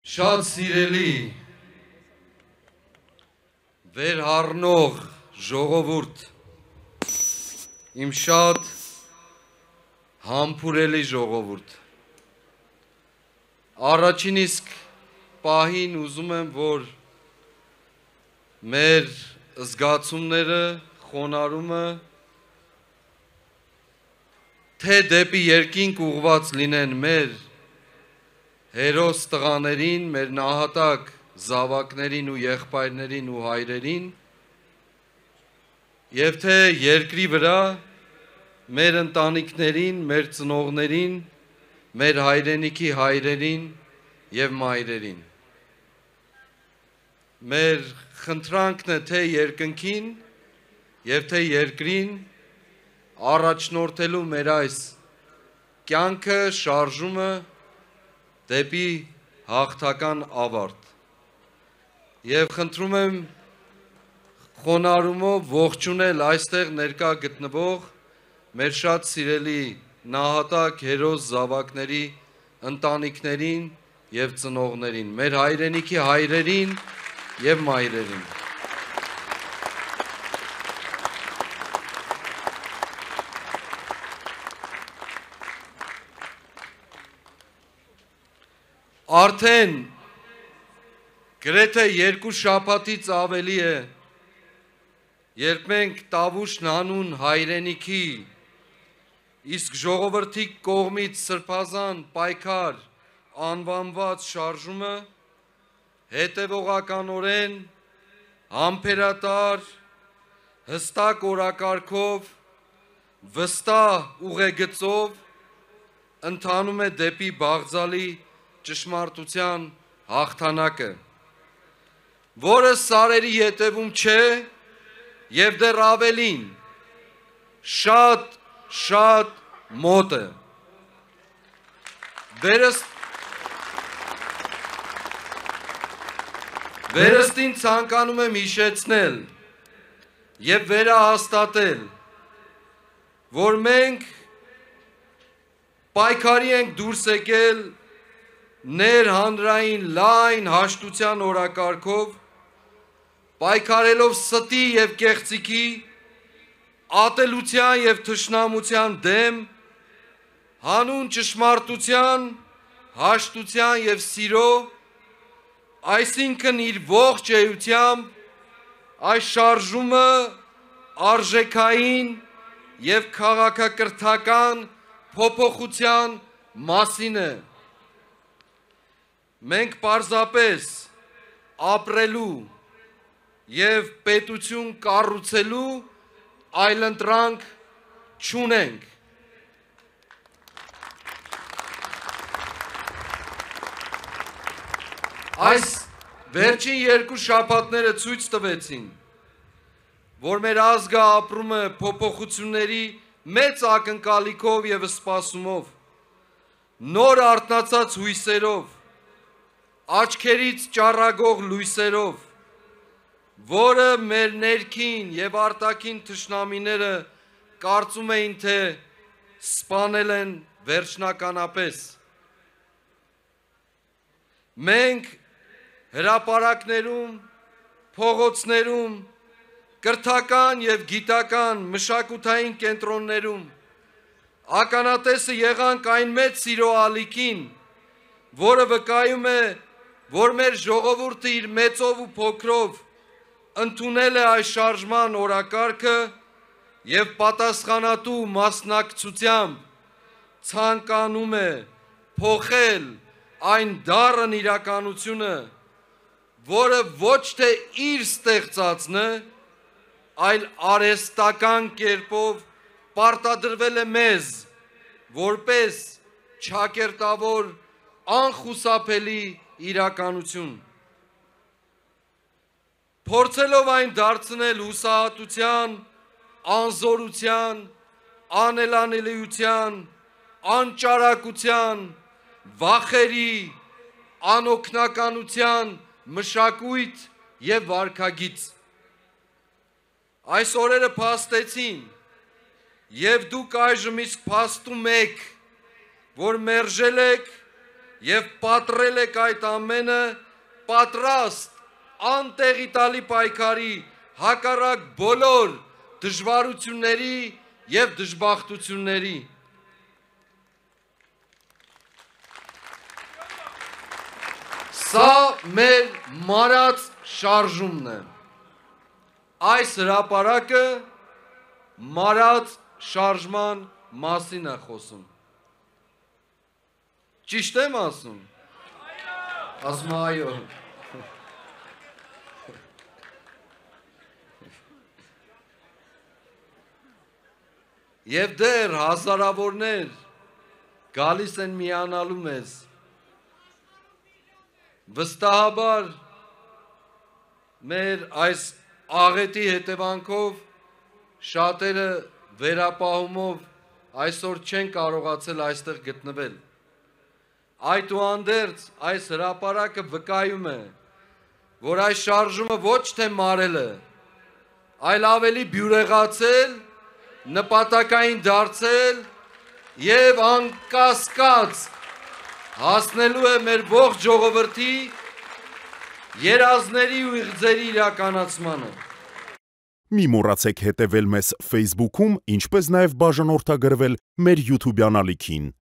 Շատ սիրելի վերհառնող ժողովուրդ, իմ շատ համբուրելի ժողովուրդ, առաջին իսկ պահին ուզում եմ, որ մեր զգացումները, խոնարհումը թե դեպի երկինք ուղղված լինեն մեր հերոս տղաներին, մեր նահատակ զավակներին ու եղբայրներին ու հայրերին, եւ թե երկրի վրա մեր ընտանիքներին, մեր ծնողներին, մեր հայրենիքի հայրերին եւ մայրերին։ Մեր խնդրանքն է թե երկնքին եւ թե երկրին առաջնորդելու մեր այս կյանքը, շարժումը դեպի հաղթական ավարտ։ Եվ խնդրում եմ խոնարհումով ողջունել այստեղ ներկա գտնվող մեր շատ սիրելի նահատակ հերոս զավակների ընտանիքներին եւ ծնողներին, մեր հայրենիքի հայրերին եւ մայրերին։ Արդեն գրեթե 2 շաբաթից ավելի է, երբ մենք Տավուշն անուն հայրենիքի իսկ ժողովրդի կողմից սրբազան պայքար անվանված շարժումը հետևողականորեն, համբերատար, հստակ օրակարգով, վստահ ուղեգծով ընթանում է դեպի բաղձալի ճշմարտության հաղթանակը, որը սարերի ետևում չէ եւ դեռ ավելին շատ մոտ է։ Վերստին ցանկանում եմ հիշեցնել եւ վերահաստատել, որ մենք պայքարի ենք դուրս եկել ներհանրային լայն հաշտության օրակարգով, պայքարելով ստի եւ կեղծիքի, ատելության եւ թշնամության դեմ, հանուն ճշմարտության, հաշտության եւ սիրո, այսինքն իր ողջ էությամբ այս շարժումը արժեքային եւ քաղաքակրթական փոփոխության մասին է։ Մենք պարզապես ապրելու եւ պետություն կառուցելու այլընտրանք չունենք։ Այս վերջին 2 շաբաթները ցույց տվեցին, որ մեր ազգը ապրում է փոփոխությունների մեծ ակնկալիքով եւ սպասումով, նոր արթնացած հույսերով, աչքերից ճառագող լույսերով, որը մեր ներքին եւ արտաքին թշնամիները կարծում էին, թե սպանել են վերջնականապես։ Մենք հրապարակներում, փողոցներում, կրթական եւ գիտական մշակութային կենտրոններում ականատեսը եղանք այն մեծ սիրո ալիքին, որը վկայում է, որ մեր ժողովուրդը իր մեծով ու փոքրով ընդունել է այս շարժման օրակարգը եւ պատասխանատու մասնակցությամբ ցանկանում է փոխել այն դառն իրականությունը, որը ոչ թե իր ստեղծածն է, այլ արհեստական կերպով պարտադրվել է մեզ, որպես ճակերտավոր անխուսափելի իրականություն, փորձելով այն դարձնել հուսահատության, անզորության, անելանելիության, անճարակության, վախերի, անօգնականության մշակույթ եւ վարքագիծ։ Այս օրերը փաստեցին, եւ դուք այժմ իսկ փաստում եք, որ մերժել եք եւ պատրել եք այդ ամենը պատրաստ անտեղի տալի պայքարի հակառակ բոլոր դժվարությունների եւ դժբախտությունների։ Սա մեր մարած շարժումն է։ Այս հրապարակը մարած շարժման մասին է խոսում։ Ճիշտ եմ ասում։ Ասում այո։ Եվ դեռ հազարավորներ գալիս են միանալու մեզ։ Վստահաբար մեր այս աղետի հետևանքով շատերը վերապահումով այսօր չեն կարողացել այստեղ գտնվել։ Այդուհանդերձ այս հրապարակը վկայում է, որ այս շարժումը ոչ թե մարել է, այլ ավելի բյուրեղացել, նպատակային դարձել եւ անկասկած հասնելու է մեր ողջ ժողովրդի երազների ու իղձերի իրականացմանը։ Մի մոռացեք հետևել մեզ Facebook-ում, ինչպես նաև բաժանորդագրվել մեր YouTube-յան ալիքին։